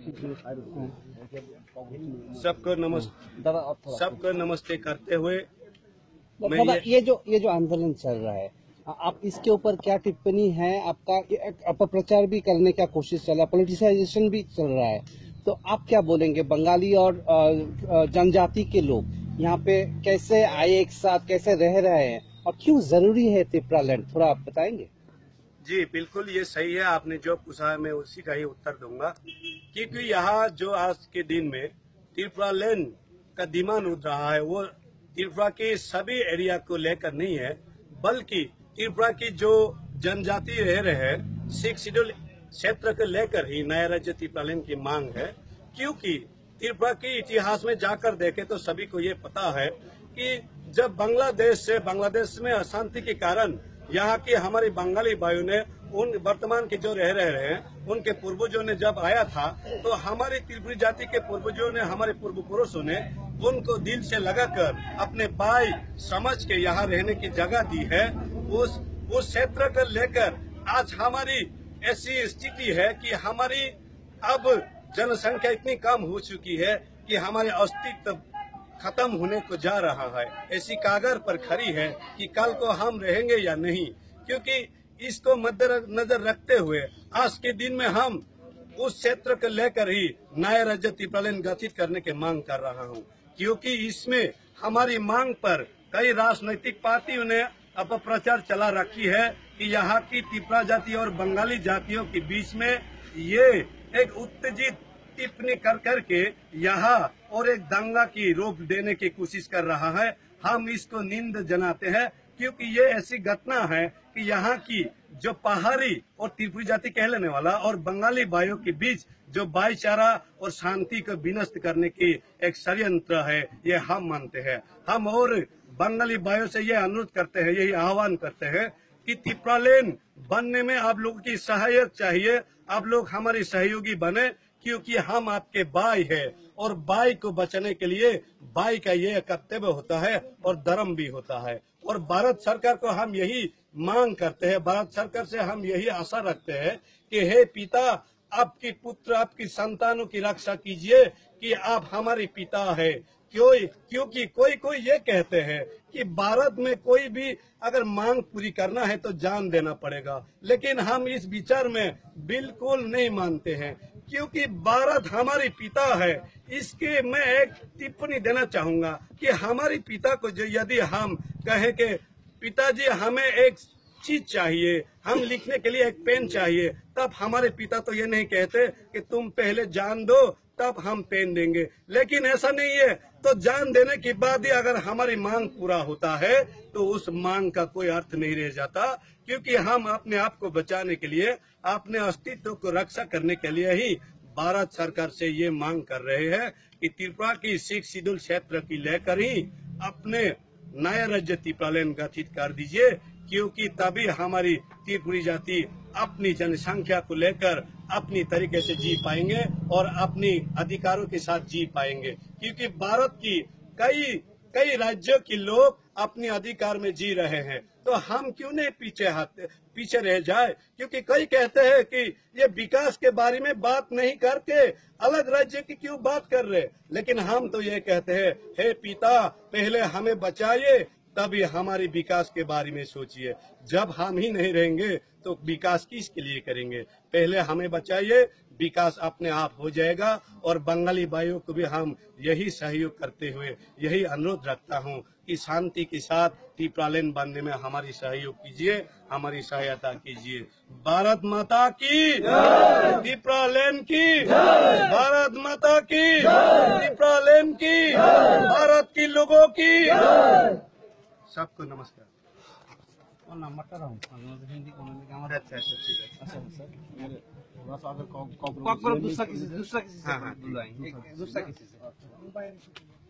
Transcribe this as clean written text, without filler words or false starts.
सबको नमस्ते करते हुए दादा, ये जो आंदोलन चल रहा है, आप इसके ऊपर क्या टिप्पणी है आपका? अपप्रचार भी करने का कोशिश चल रहा है, पॉलिटिसाइजेशन भी चल रहा है, तो आप क्या बोलेंगे? बंगाली और जनजाति के लोग यहाँ पे कैसे आए एक साथ, कैसे रह रहे हैं और क्यों जरूरी है त्रिपुरालैंड, थोड़ा आप बताएंगे? जी बिल्कुल, ये सही है। आपने जो पूछा है मैं उसी का ही उत्तर दूंगा, क्योंकि यहाँ जो आज के दिन में त्रिपुरालैंड का डिमांड उठ रहा है वो त्रिपुरा के सभी एरिया को लेकर नहीं है, बल्कि त्रिपुरा की जो जनजाति रह रहे हैं 6 शेड्यूल क्षेत्र को लेकर ही नया राज्य त्रिपुरालैंड की मांग है। क्योंकि त्रिपुरा के इतिहास में जाकर देखें तो सभी को ये पता है कि जब बांग्लादेश में अशांति के कारण यहाँ के हमारे बंगाली भाइयों ने उन वर्तमान के जो रह रहे हैं उनके पूर्वजों ने जब आया था तो हमारी त्रिपुरी जाति के पूर्वजों ने, हमारे पूर्व पुरुषों ने उनको दिल से लगाकर अपने भाई समझ के यहाँ रहने की जगह दी है। उस क्षेत्र को लेकर आज हमारी ऐसी स्थिति है कि हमारी अब जनसंख्या इतनी कम हो चुकी है कि हमारे अस्तित्व खत्म होने को जा रहा है। ऐसी कागर पर खड़ी है कि कल को हम रहेंगे या नहीं, क्योंकि इसको मद्देनजर रखते हुए आज के दिन में हम उस क्षेत्र को लेकर ही नया राज्य त्रिपुरालैंड गठित करने की मांग कर रहा हूं। क्योंकि इसमें हमारी मांग पर कई राजनीतिक पार्टियों ने अपप्रचार चला रखी है कि यहाँ की त्रिपुरा जाति और बंगाली जातियों के बीच में ये एक उत्तेजित टिप्पणी कर करके यहाँ और एक दंगा की रूप देने की कोशिश कर रहा है। हम इसको निंद जनाते हैं, क्योंकि ये ऐसी घटना है कि यहाँ की जो पहाड़ी और त्रिपुरी जाति कहलाने वाला और बंगाली भाइयों के बीच जो भाईचारा और शांति को विनष्ट करने की एक षड्यंत्र है, ये हम मानते हैं। हम और बंगाली भाइयों से ये अनुरोध करते हैं, यही आह्वान करते हैं कि त्रिपुरालैंड बनने में आप लोगों की सहायता चाहिए, आप लोग हमारे सहयोगी बने, क्योंकि हम आपके भाई है और भाई को बचाने के लिए भाई का ये कर्तव्य होता है और धर्म भी होता है। और भारत सरकार को हम यही मांग करते हैं, भारत सरकार से हम यही आशा रखते हैं कि हे पिता, आपकी पुत्र, आपकी संतानों की रक्षा कीजिए कि आप हमारे पिता है। क्योंकि कोई ये कहते हैं कि भारत में कोई भी अगर मांग पूरी करना है तो जान देना पड़ेगा, लेकिन हम इस विचार में बिल्कुल नहीं मानते हैं, क्योंकि भारत हमारे पिता है। इसके मैं एक टिप्पणी देना चाहूंगा कि हमारे पिता को जो यदि हम कहें कि पिताजी हमें एक चीज चाहिए, हम लिखने के लिए एक पेन चाहिए, तब हमारे पिता तो ये नहीं कहते कि तुम पहले जान दो तब हम पेन देंगे। लेकिन ऐसा नहीं है, तो जान देने के बाद ही अगर हमारी मांग पूरा होता है तो उस मांग का कोई अर्थ नहीं रह जाता, क्योंकि हम अपने आप को बचाने के लिए, अपने अस्तित्व को रक्षा करने के लिए ही भारत सरकार से ये मांग कर रहे हैं कि त्रिपुरा की 6 शेड्यूल क्षेत्र की लेकर ही अपने नया राज्य त्रिपुरालैंड गठित कर दीजिए, क्योंकि तभी हमारी त्रिपुरी जाति अपनी जनसंख्या को लेकर अपनी तरीके से जी पाएंगे और अपनी अधिकारों के साथ जी पाएंगे। क्योंकि भारत की कई राज्यों के लोग अपने अधिकार में जी रहे हैं, तो हम क्यों नहीं पीछे रह जाए? क्योंकि कई कहते हैं कि ये विकास के बारे में बात नहीं करके अलग राज्य की क्यों बात कर रहे, लेकिन हम तो ये कहते हैं, हे पिता, पहले हमें बचाइए तभी हमारे विकास के बारे में सोचिए। जब हम ही नहीं रहेंगे तो विकास किसके लिए करेंगे? पहले हमें बचाइए, विकास अपने आप हो जाएगा। और बंगाली भाइयों को भी हम यही सहयोग करते हुए यही अनुरोध रखता हूं कि शांति के साथ त्रिपुरालैंड बनने में हमारी सहयोग कीजिए, हमारी सहायता कीजिए। भारत माता की, त्रिपुरालैंड की, भारत माता की, त्रिपुरालैंड की, भारत के लोगों की। सबको नमस्कार। और नंबरটা রাখুন, হিন্দি কোনোদিকে আমার। अच्छा ठीक है। अच्छा सर, थोड़ा सा अगर कॉकरोच दूसरा किसी से बुलाएंगे, दूसरा किसी से